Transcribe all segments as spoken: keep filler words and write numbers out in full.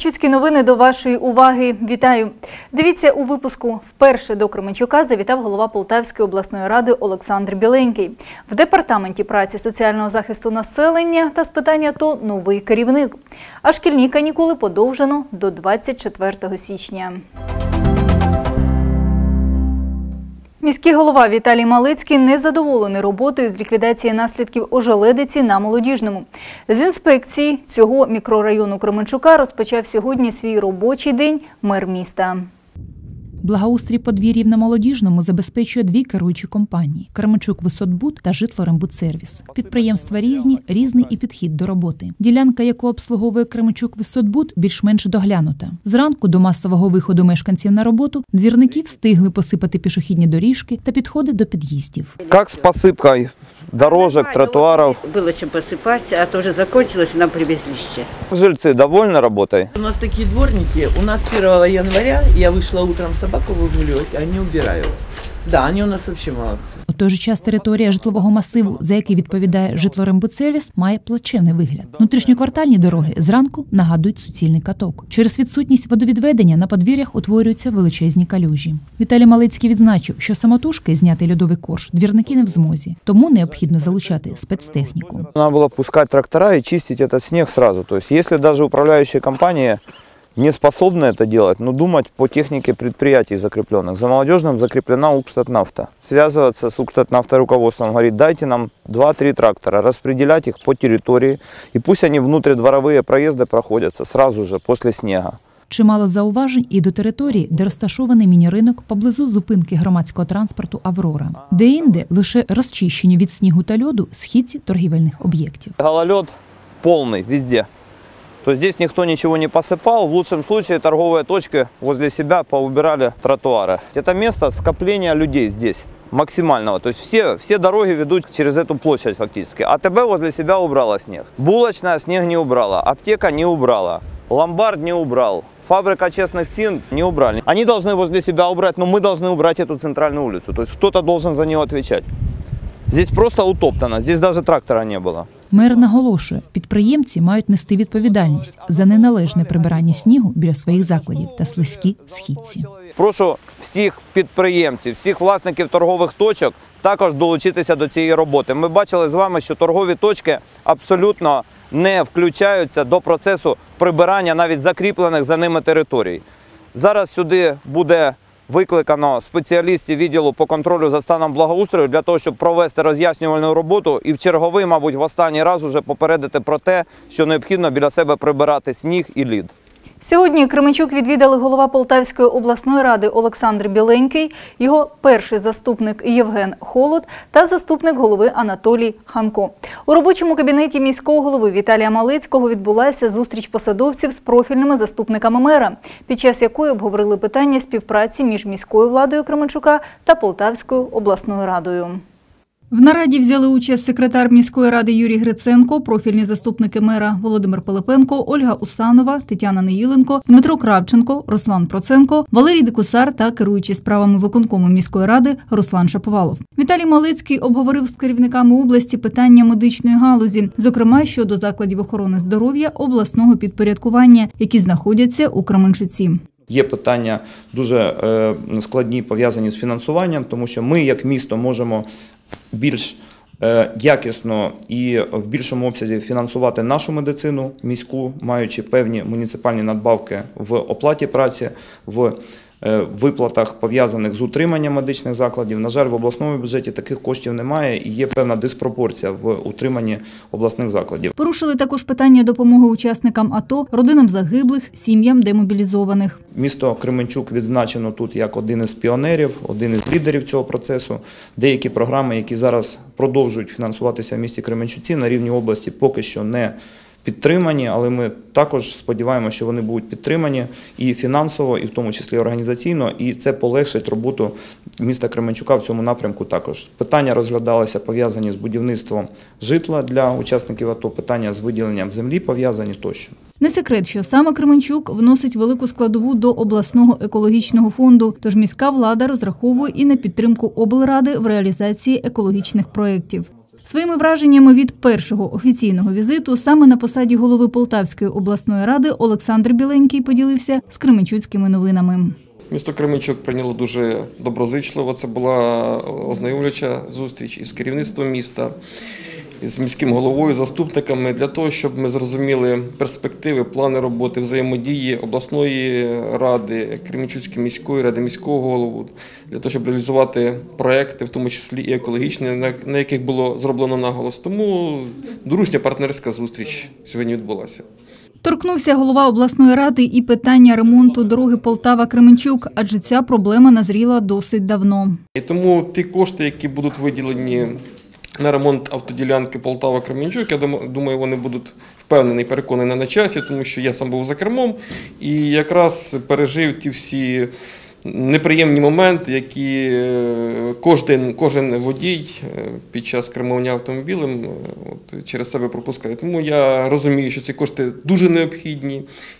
Кременчуцькі новини до вашої уваги. Вітаю! Дивіться у випуску. Вперше до Кременчука завітав голова Полтавської обласної ради Олександр Біленький. В департаменті праці, соціального захисту населення та з питань АТО новий керівник. А шкільні канікули подовжено до двадцять четвертого січня. Міський голова Віталій Малицький незадоволений роботою з ліквідації наслідків ожеледиці на Молодіжному. З інспекції цього мікрорайону Кременчука розпочав сьогодні свій робочий день мер міста. Благоустрій подвір'їв на Молодіжному забезпечує дві керуючі компанії – Кременчук-Висотбуд та Житлорембудсервіс. Підприємства різні, різний і підхід до роботи. Ділянка, яку обслуговує Кременчук-Висотбуд, більш-менш доглянута. Зранку до масового виходу мешканців на роботу двірники встигли посипати пішохідні доріжки та підходи до під'їздів. Як з посипкою дорожок, тротуарів? Було чим посипати, а то вже закінчилось, нам привезли ще. Жильці довольні роботою? У нас такі дворники. У нас першого января я вийшла утром собаку выгуливать, они убирают. Да, они у нас вообще молодцы. У той же час територія житлового масиву, за який відповідає Житлорембудсервіс, має плачевний вигляд. Внутрішньоквартальні дороги зранку нагадують суцільний каток. Через відсутність водовідведення на подвір'ях утворюються величезні калюжі. Віталій Малицький відзначив, що самотужки зняти льодовий корж двірники не в змозі, тому необхідно залучати спецтехніку. Треба було пускати трактора і чистити цей сніг одразу. Тобто, якщо навіть управляючі компанії не способны это делать, но думать по технике предприятий закрепленных. За Молодежным закреплена Укртатнафта. Связываться с Укртатнафтой руководством, говорит, дайте нам два-три трактора, распределять их по территории, и пусть они внутридворовые проезды проходятся сразу же после снега. Чимало зауважень і до території, де розташований міні-ринок поблизу зупинки громадського транспорту «Аврора». Де-інде лише розчищені від снігу та льоду східці торгівельних об'єктів. Гололед полный везде. То здесь никто ничего не посыпал. В лучшем случае торговые точки возле себя поубирали тротуары. Это место скопления людей здесь максимального. То есть все, все дороги ведут через эту площадь фактически. АТБ возле себя убрала снег. Булочная снег не убрала. Аптека не убрала. Ломбард не убрал. Фабрика честных цен не убрали. Они должны возле себя убрать, но мы должны убрать эту центральную улицу. То есть кто-то должен за нее отвечать. Здесь просто утоптано. Здесь даже трактора не было. Мер наголошує, підприємці мають нести відповідальність за неналежне прибирання снігу біля своїх закладів та слизькі східці. Прошу всіх підприємців, всіх власників торгових точок також долучитися до цієї роботи. Ми бачили з вами, що торгові точки абсолютно не включаються до процесу прибирання навіть закріплених за ними територій. Зараз сюди буде викликано спеціалістів відділу по контролю за станом благоустрою для того, щоб провести роз'яснювальну роботу і в черговий, мабуть, в останній раз уже попередити про те, що необхідно біля себе прибирати сніг і лід. Сьогодні Кременчук відвідали голова Полтавської обласної ради Олександр Біленький, його перший заступник Євген Холод та заступник голови Анатолій Ханко. У робочому кабінеті міського голови Віталія Малицького відбулася зустріч посадовців з профільними заступниками мера, під час якої обговорили питання співпраці між міською владою Кременчука та Полтавською обласною радою. В нараді взяли участь секретар міської ради Юрій Гриценко, профільні заступники мера Володимир Пилипенко, Ольга Усанова, Тетяна Неїленко, Дмитро Кравченко, Руслан Проценко, Валерій Дикусар та керуючий справами виконкому міської ради Руслан Шаповалов. Віталій Малицький обговорив з керівниками області питання медичної галузі, зокрема щодо закладів охорони здоров'я обласного підпорядкування, які знаходяться у Кременчуці. Є питання дуже складні, пов'язані з фінансуванням, тому що ми, як місто, можемо більш якісно і в більшому обсязі фінансувати нашу медицину міську, маючи певні муніципальні надбавки в оплаті праці, в виплатах, пов'язаних з утриманням медичних закладів. На жаль, в обласному бюджеті таких коштів немає і є певна диспропорція в утриманні обласних закладів. Порушили також питання допомоги учасникам АТО, родинам загиблих, сім'ям демобілізованих. Місто Кременчук відзначено тут як один із піонерів, один із лідерів цього процесу. Деякі програми, які зараз продовжують фінансуватися в місті Кременчуці, на рівні області поки що не підтримані, але ми також сподіваємося, що вони будуть підтримані і фінансово, і в тому числі організаційно, і це полегшить роботу міста Кременчука в цьому напрямку також. Питання розглядалися пов'язані з будівництвом житла для учасників АТО, питання з виділенням землі пов'язані тощо. Не секрет, що саме Кременчук вносить велику складову до обласного екологічного фонду, тож міська влада розраховує і на підтримку облради в реалізації екологічних проєктів. Своїми враженнями від першого офіційного візиту саме на посаді голови Полтавської обласної ради Олександр Біленький поділився з кременчуцькими новинами. Місто Кременчук прийняло дуже доброзичливо. Це була ознайомлююча зустріч із керівництвом міста, з міським головою, заступниками, для того, щоб ми зрозуміли перспективи, плани роботи, взаємодії обласної ради, Кременчуцької міської ради, міського голову, для того, щоб реалізувати проекти, в тому числі і екологічні, на яких було зроблено наголос. Тому дружня партнерська зустріч сьогодні відбулася. Торкнувся голова обласної ради і питання ремонту дороги Полтава-Кременчук, адже ця проблема назріла досить давно. І тому ті кошти, які будуть виділені на ремонт автоділянки Полтава-Кременчук, я думаю, вони будуть впевнений, переконаний на часі, тому що я сам був за кермом і якраз пережив ті всі неприємні моменти, які кожен, кожен водій під час кермування автомобілем от, через себе пропускає. Тому я розумію, що ці кошти дуже необхідні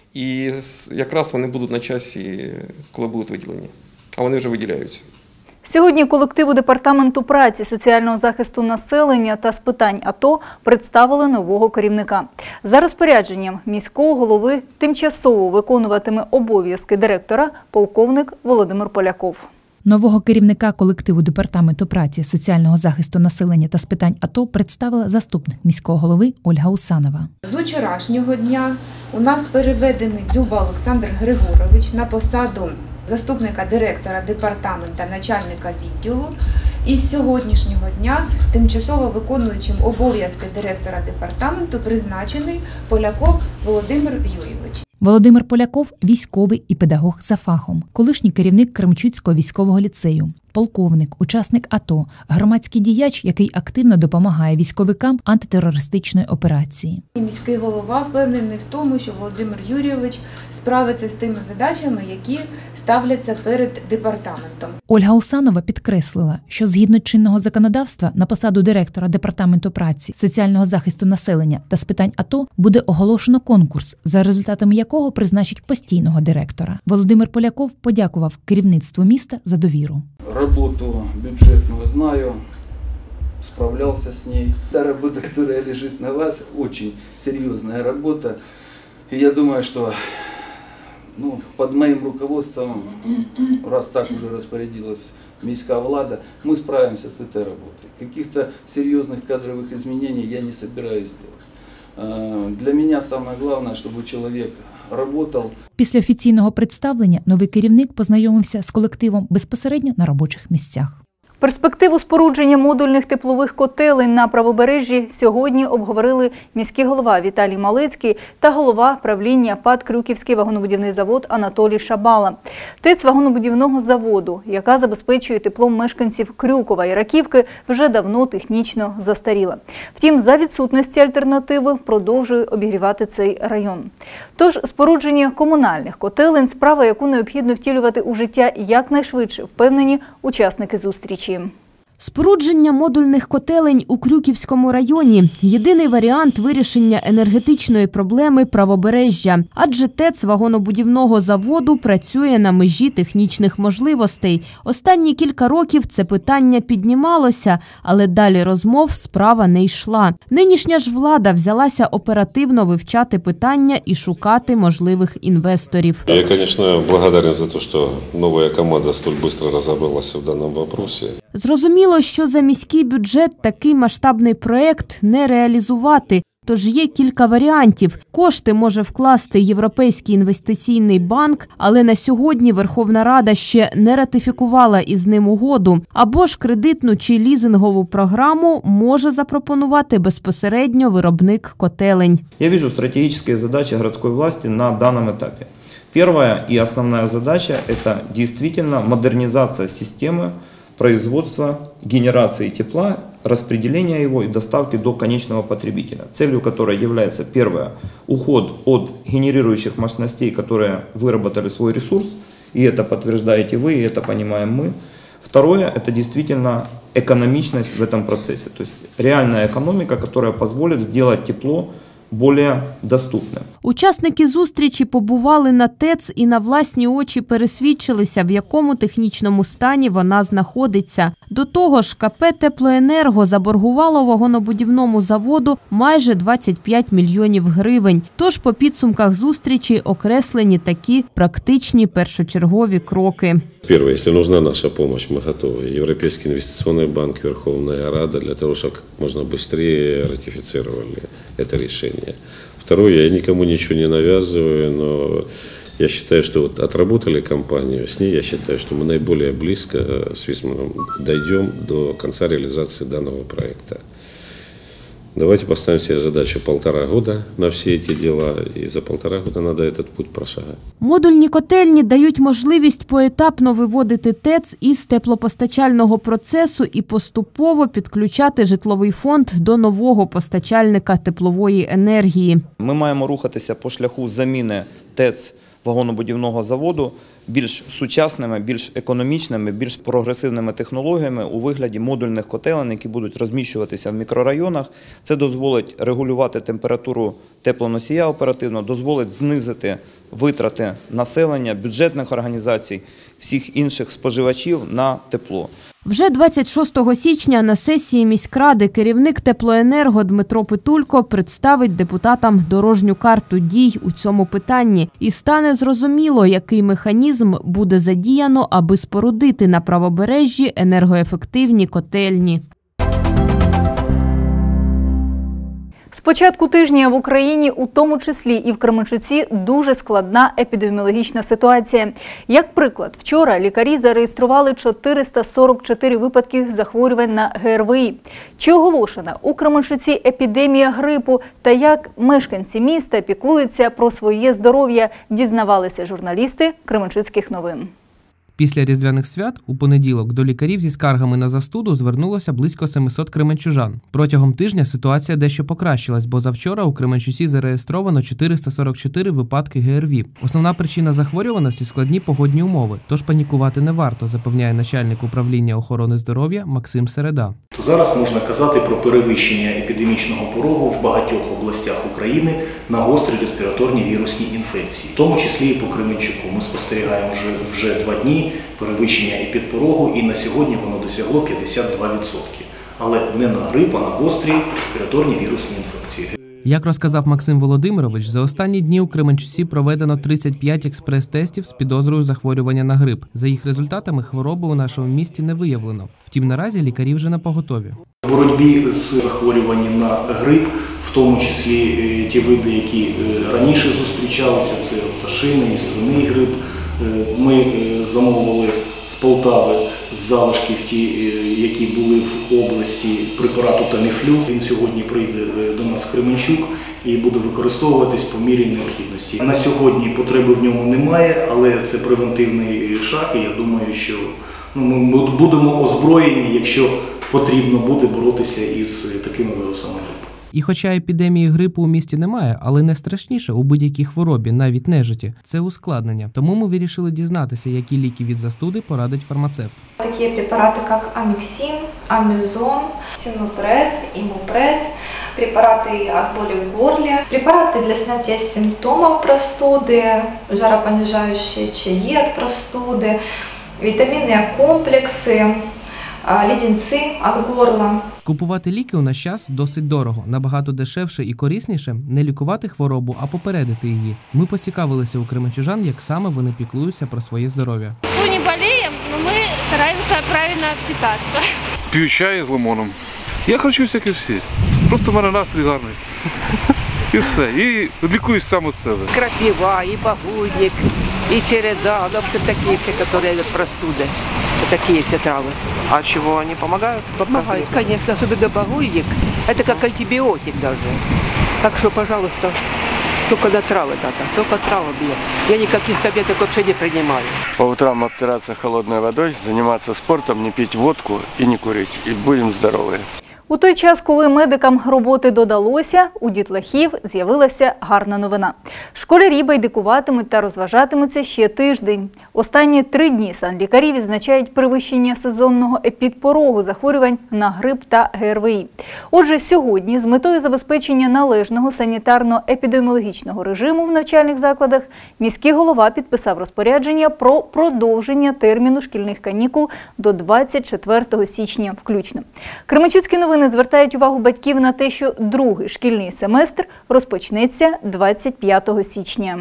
і якраз вони будуть на часі, коли будуть виділені. А вони вже виділяються. Сьогодні колективу Департаменту праці, соціального захисту населення та з питань АТО представили нового керівника. За розпорядженням міського голови тимчасово виконуватиме обов'язки директора полковник Володимир Поляков. Нового керівника колективу Департаменту праці, соціального захисту населення та з питань АТО представила заступник міського голови Ольга Усанова. З вчорашнього дня у нас переведений Дзюба Олександр Григорович на посаду заступника директора департамента, начальника відділу. І з сьогоднішнього дня тимчасово виконуючим обов'язки директора департаменту призначений Поляков Володимир Юрійович. Володимир Поляков – військовий і педагог за фахом, колишній керівник Кременчуцького військового ліцею, полковник, учасник АТО, громадський діяч, який активно допомагає військовикам антитерористичної операції. Міський голова впевнений в тому, що Володимир Юрійович справиться з тими задачами, які ставляться перед департаментом. Ольга Усанова підкреслила, що згідно чинного законодавства на посаду директора Департаменту праці, соціального захисту населення та з питань АТО буде оголошено конкурс, за результатами якого призначать постійного директора. Володимир Поляков подякував керівництву міста за довіру. Работу бюджетную знаю, справлялся с ней. Та работа, которая лежит на вас, очень серьезная работа. И я думаю, что ну, под моим руководством, раз так уже распорядилась міська влада, мы справимся с этой работой. Каких-то серьезных кадровых изменений я не собираюсь делать. Для меня самое главное, чтобы человек работал. Після офіційного представлення новий керівник познайомився з колективом безпосередньо на робочих місцях. Перспективу спорудження модульних теплових котелень на Правобережжі сьогодні обговорили міський голова Віталій Малецький та голова правління ПАТ «Крюківський вагонобудівний завод» Анатолій Шабала. ТЕЦ вагонобудівного заводу, яка забезпечує теплом мешканців Крюкова і Раківки, вже давно технічно застаріла. Втім, за відсутності альтернативи продовжує обігрівати цей район. Тож спорудження комунальних котелень – справа, яку необхідно втілювати у життя якнайшвидше, впевнені учасники зустрічі. Спорудження модульних котелень у Крюківському районі – єдиний варіант вирішення енергетичної проблеми Правобережжя. Адже ТЕЦ вагонобудівного заводу працює на межі технічних можливостей. Останні кілька років це питання піднімалося, але далі розмов справа не йшла. Нинішня ж влада взялася оперативно вивчати питання і шукати можливих інвесторів. Я, звісно, благодарен за те, що нова команда столь швидко розібралася в даному питанні. Зрозуміло, що за міський бюджет такий масштабний проєкт не реалізувати. Тож є кілька варіантів. Кошти може вкласти Європейський інвестиційний банк, але на сьогодні Верховна Рада ще не ратифікувала із ним угоду. Або ж кредитну чи лізингову програму може запропонувати безпосередньо виробник котелень. Я вижу стратегические задачи городской власти на данном этапе. Первая и основная задача – это действительно модернизация системы производства, генерации тепла, распределения его и доставки до конечного потребителя. Целью которой является первое – уход от генерирующих мощностей, которые выработали свой ресурс, и это подтверждаете вы, и это понимаем мы. Второе – это действительно экономичность в этом процессе, то есть реальная экономика, которая позволит сделать тепло більш доступним. Учасники зустрічі побували на ТЕЦ і на власні очі пересвідчилися, в якому технічному стані вона знаходиться. До того ж, КП «Теплоенерго» заборгувало вагонобудівному заводу майже двадцять п'ять мільйонів гривень. Тож по підсумках зустрічі окреслені такі практичні першочергові кроки. Первое, если нужна наша помощь, мы готовы. Европейский инвестиционный банк, Верховная Рада, для того, чтобы как можно быстрее ратифицировали это решение. Второе, я никому ничего не навязываю, но я считаю, что вот отработали кампанию, с ней я считаю, что мы наиболее близко с Висманом дойдем до конца реализации данного проекта. Давайте поставим себе задачу полтора года на все эти дела, и за полтора года надо этот путь прошагать. Модульні котельні дають можливість поетапно виводити ТЕЦ із теплопостачального процесу і поступово підключати житловий фонд до нового постачальника теплової енергії. Ми маємо рухатися по шляху заміни ТЕЦ вагонобудівного заводу більш сучасними, більш економічними, більш прогресивними технологіями у вигляді модульних котелень, які будуть розміщуватися в мікрорайонах. Це дозволить регулювати температуру теплоносія оперативно, дозволить знизити витрати населення, бюджетних організацій, всіх інших споживачів на тепло. Вже двадцять шостого січня на сесії міськради керівник «Теплоенерго» Дмитро Питулько представить депутатам дорожню карту дій у цьому питанні. І стане зрозуміло, який механізм буде задіяно, аби спорудити на правобережжі енергоефективні котельні. З початку тижня в Україні, у тому числі і в Кременчуці, дуже складна епідеміологічна ситуація. Як приклад, вчора лікарі зареєстрували чотириста сорок чотири випадки захворювань на ГРВІ. Чи оголошена у Кременчуці епідемія грипу та як мешканці міста піклуються про своє здоров'я, дізнавалися журналісти Кременчуцьких новин. Після різдвяних свят у понеділок до лікарів зі скаргами на застуду звернулося близько семисот кременчужан. Протягом тижня ситуація дещо покращилась, бо завчора у Кременчуці зареєстровано чотириста сорок чотири випадки ГРВІ. Основна причина захворюваності – складні погодні умови, тож панікувати не варто, запевняє начальник управління охорони здоров'я Максим Середа. Зараз можна казати про перевищення епідемічного порогу в багатьох областях України на гострі респіраторні вірусні інфекції. В тому числі і по Кременчуку. Ми спостерігаємо вже, вже два дні перевищення епідпорогу, і на сьогодні воно досягло п'ятдесят два відсотки. Але не на грип, а на гострі респіраторні вірусні інфекції. Як розказав Максим Володимирович, за останні дні у Кременчуці проведено тридцять п'ять експрес-тестів з підозрою захворювання на грип. За їх результатами хвороби у нашому місті не виявлено. Втім, наразі лікарі вже напоготові. В боротьбі з захворюванням на грип, в тому числі ті види, які раніше зустрічалися, це пташиний, свиний грип, ми замовили з Полтави з залишків ті, які були в області, препарату Таміфлю. Він сьогодні прийде до нас в Кременчук і буде використовуватись по мірі необхідності. На сьогодні потреби в ньому немає, але це превентивний шаг, і я думаю, що ну, ми будемо озброєні, якщо потрібно буде боротися із такими вірусами грипу. І хоча епідемії грипу у місті немає, але найстрашніше у будь-якій хворобі, навіть нежиті, це ускладнення. Тому ми вирішили дізнатися, які ліки від застуди порадить фармацевт. Такі препарати, як аміксин, амізон, синопред, імопред, препараты от боли в горле, препараты для снятия симптомов простуды, жаропонижающие чаи от простуды, витаминные комплексы, леденці від горла. Купувати ліки у наш час досить дорого. Набагато дешевше і корисніше не лікувати хворобу, а попередити її. Ми поцікавилися у кременчужан, як саме вони піклуються про своє здоров'я. Ми не болеємо, але ми стараємося правильно питатися. П'ю чай з лимоном. Я харчуюся, як і всі. Просто в мене настрій гарний. І все. І лікуюсь сам від себе. Крапива, і багульник, і череда. Ну, все такі всі, які від простуди. Такие все травы. А чего они помогают? Помогают, конечно, особенно багульник. Это как антибиотик даже. Так что, пожалуйста, только на травы надо, только травы бьет. Я никаких таблеток вообще не принимаю. По утрам обтираться холодной водой, заниматься спортом, не пить водку и не курить. И будем здоровы. У той час, коли медикам роботи додалося, у дітлахів з'явилася гарна новина. Школярі байдикуватимуть та розважатимуться ще тиждень. Останні три дні санлікарі відзначають перевищення сезонного епідпорогу захворювань на грип та ГРВІ. Отже, сьогодні з метою забезпечення належного санітарно-епідеміологічного режиму в навчальних закладах міський голова підписав розпорядження про продовження терміну шкільних канікул до двадцять четвертого січня включно. Кременчуцькі новини звертають увагу батьків на те, що другий шкільний семестр розпочнеться двадцять п'ятого січня.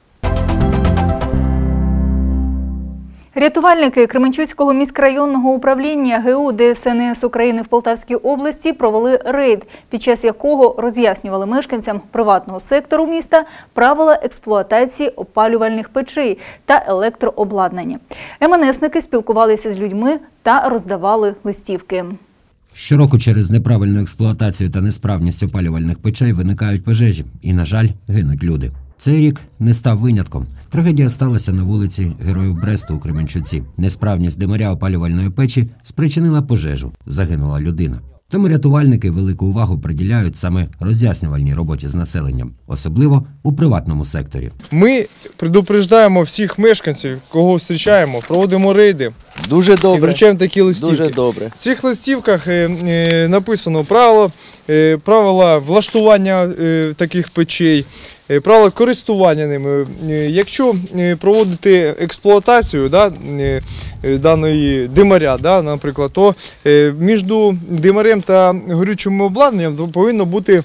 Рятувальники Кременчуцького міськрайонного управління ге у де ес ен ес України в Полтавській області провели рейд, під час якого роз'яснювали мешканцям приватного сектору міста правила експлуатації опалювальних печей та електрообладнання. ем ен есники спілкувалися з людьми та роздавали листівки. Щороку через неправильну експлуатацію та несправність опалювальних печей виникають пожежі і, на жаль, гинуть люди. Цей рік не став винятком. Трагедія сталася на вулиці Героїв Бресту у Кременчуці. Несправність димаря опалювальної печі спричинила пожежу. Загинула людина. Тому рятувальники велику увагу приділяють саме роз'яснювальній роботі з населенням, особливо у приватному секторі. Ми предупреждаємо всіх мешканців, кого зустрічаємо, проводимо рейди. Дуже добре. І вручаємо такі листівки. Дуже добре. В цих листівках е, е, написано правила, е, правила влаштування е, таких печей, е, правила користування ними. Е, якщо е, проводити експлуатацію да, е, даної димаря, да, наприклад, то е, між димарем та горючим обладнанням повинно бути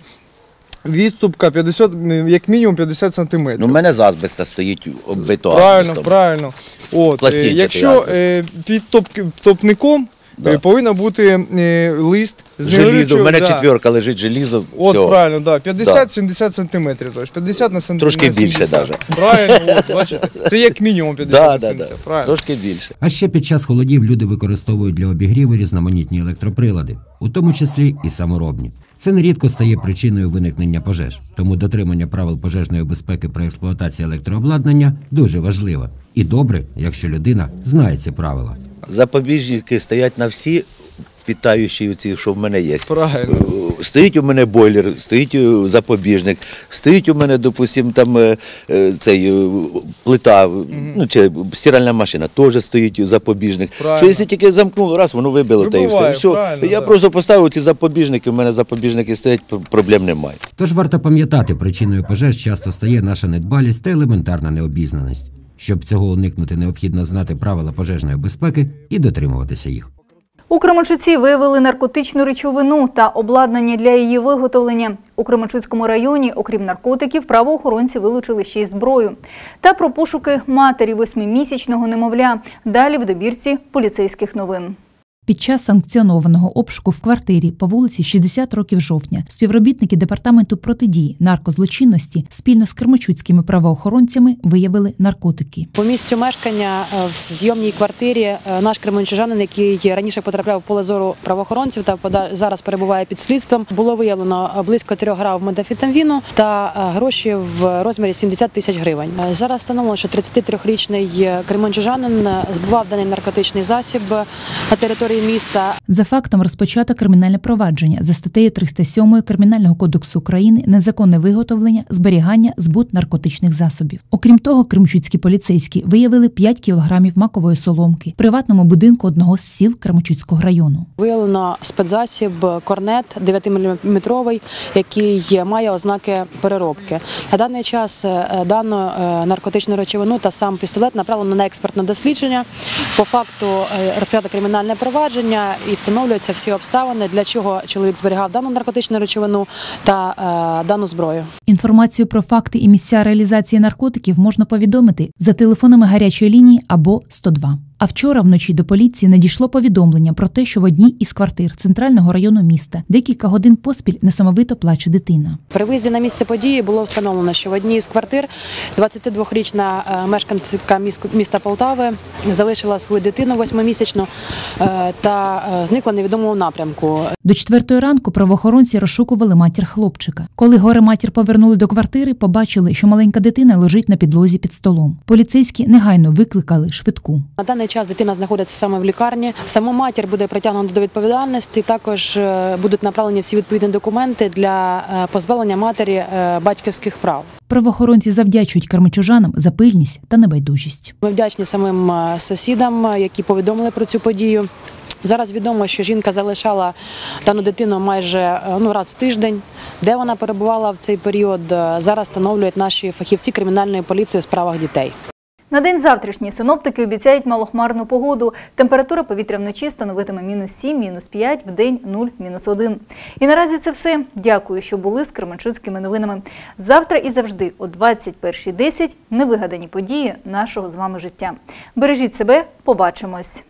відступка п'ятдесят, як мінімум п'ятдесят сантиметрів. Ну, у мене з азбеста стоїть оббито Правильно, азбестом. правильно. От, е, якщо е, під топ, топником да. е, повинен бути е, лист з желізо, у мене да. четверка лежить желізо. От, все. правильно, да. п'ятдесят-сімдесят сантиметрів. Тобто п'ятдесят на сантиметр. Трошки більше навіть. Правильно, от, бачите. Це як мінімум п'ятдесят на сімдесят. Да, правильно. Трошки більше. А ще під час холодів люди використовують для обігріву різноманітні електроприлади, у тому числі і саморобні. Це нерідко стає причиною виникнення пожеж. Тому дотримання правил пожежної безпеки при експлуатації електрообладнання дуже важливо. І добре, якщо людина знає ці правила. Запобіжники стоять на всі питаючі, оці, що в мене є. Правильно. Стоїть у мене бойлер, стоїть запобіжник, стоїть у мене, допустим, там цей плита, mm-hmm. ну, чи стиральна машина, теж стоїть запобіжник. Правильно. Що якщо тільки замкнуло, раз, воно вибило, та і все. все. Я да. просто поставив ці запобіжники, у мене запобіжники стоять, проблем немає. Тож варто пам'ятати, причиною пожеж часто стає наша недбалість та елементарна необізнаність. Щоб цього уникнути, необхідно знати правила пожежної безпеки і дотримуватися їх. У Кременчуці виявили наркотичну речовину та обладнання для її виготовлення. У Кременчуцькому районі, окрім наркотиків, правоохоронці вилучили ще й зброю. Та про пошуки матері восьмимісячного немовля. Далі в добірці поліцейських новин. Під час санкціонованого обшуку в квартирі по вулиці шістдесят років жовтня співробітники департаменту протидії наркозлочинності спільно з кременчуцькими правоохоронцями виявили наркотики. По місцю мешкання в зйомній квартирі наш кременчужанин, який раніше потрапляв в поле зору правоохоронців та зараз перебуває під слідством, було виявлено близько трьох грам метамфетаміну та гроші в розмірі сімдесят тисяч гривень. Зараз встановлено, що тридцятитрирічний кременчужанин збував даний наркотичний засіб на території міста. За фактом розпочато кримінальне провадження за статтею триста сім Кримінального кодексу України «Незаконне виготовлення, зберігання, збут наркотичних засобів». Окрім того, кременчуцькі поліцейські виявили п'ять кілограмів макової соломки в приватному будинку одного з сіл Кременчуцького району. Виявлено спецзасіб «Корнет» дев'ятиміліметровий, який має ознаки переробки. На даний час дану наркотичну речовину та сам пістолет направлено на експертне дослідження. По факту розпочато кримінальне провадження і встановлюються всі обставини, для чого чоловік зберігав дану наркотичну речовину та е, дану зброю. Інформацію про факти і місця реалізації наркотиків можна повідомити за телефонами гарячої лінії або сто два. А вчора вночі до поліції надійшло повідомлення про те, що в одній із квартир центрального району міста декілька годин поспіль несамовито плаче дитина. При виїзді на місце події було встановлено, що в одній із квартир двадцятидвохрічна мешканка міста Полтави залишила свою дитину восьмимісячну та зникла в невідомому напрямку. До четвертої ранку правоохоронці розшукували матір хлопчика. Коли горе-матір повернули до квартири, побачили, що маленька дитина лежить на підлозі під столом. Поліцейські негайно викликали швидку. На даний час дитина знаходиться саме в лікарні. Саму матір буде притягнуто до відповідальності. Також е, будуть направлені всі відповідні документи для е, позбавлення матері е, батьківських прав. Правоохоронці завдячують кременчужанам за пильність та небайдужість. Ми вдячні самим е, сусідам, які повідомили про цю подію. Зараз відомо, що жінка залишала дану дитину майже ну, раз в тиждень. Де вона перебувала в цей період, зараз встановлюють наші фахівці кримінальної поліції у справах дітей. На день завтрашній синоптики обіцяють малохмарну погоду. Температура повітря вночі становитиме мінус сім, мінус п'ять, вдень нуль, мінус один. І наразі це все. Дякую, що були з Кременчуцькими новинами. Завтра і завжди о двадцять першій десять невигадані події нашого з вами життя. Бережіть себе, побачимось.